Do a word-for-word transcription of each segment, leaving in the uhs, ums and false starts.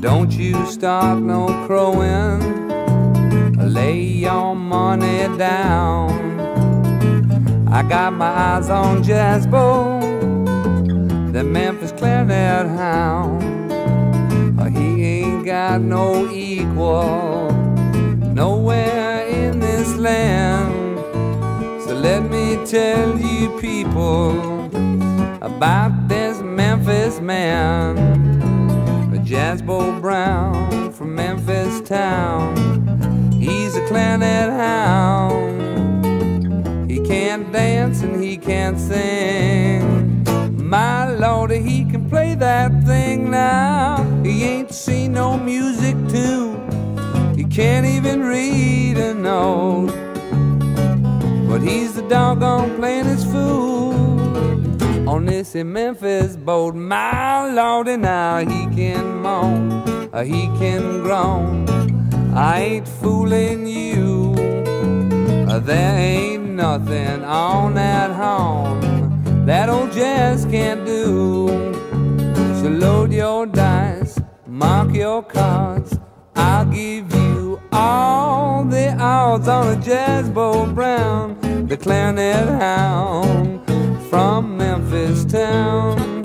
Don't you start no crowing, lay your money down. I got my eyes on Jazzbo, the Memphis clarinet hound. He ain't got no equal nowhere in this land. So let me tell you people about this Memphis man, Jazzbo Brown from Memphis town. He's a clarinet hound. He can't dance and he can't sing. My Lord, he can play that thing now. He ain't seen no music tune. He can't even read a note, but he's the doggone plainest fool on this in Memphis boat. My Lordy, now he can moan, uh, he can groan. I ain't fooling you, uh, there ain't nothing on that horn that old jazz can't do. So load your dice, mark your cards, I'll give you all the odds on a Jazzbo Brown, the clarinet hound from Memphis town.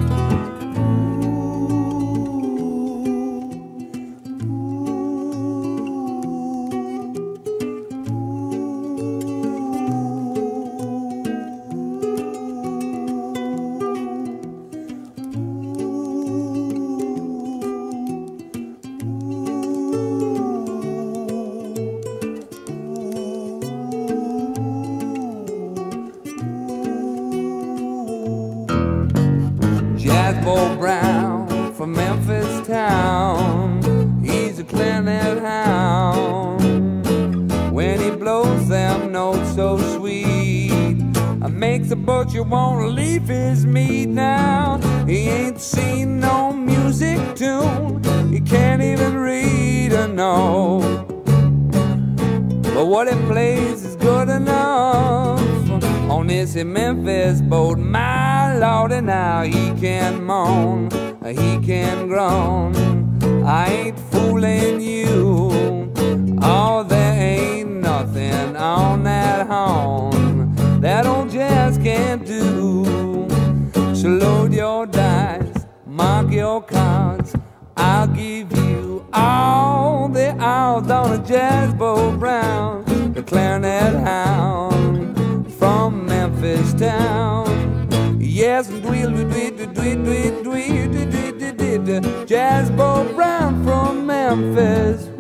Jazzbo Brown from Memphis town, he's a clarinet hound. When he blows them notes so sweet, it makes a butcher wanna leave his meat now. He ain't seen no music tune, he can't even read a note, but what he plays is good enough on this in Memphis boat. My Lordy, now he can moan, he can groan. I ain't fooling you, oh, there ain't nothing on that horn that old jazz can't do. So load your dice, mark your cards, I'll give you all the odds on a Jazzbo Brown, the clarinet hound from Memphis town. Yes, and dwee dwee dwee dwee dwee dwee dwee dwee Jazzbo Brown from Memphis.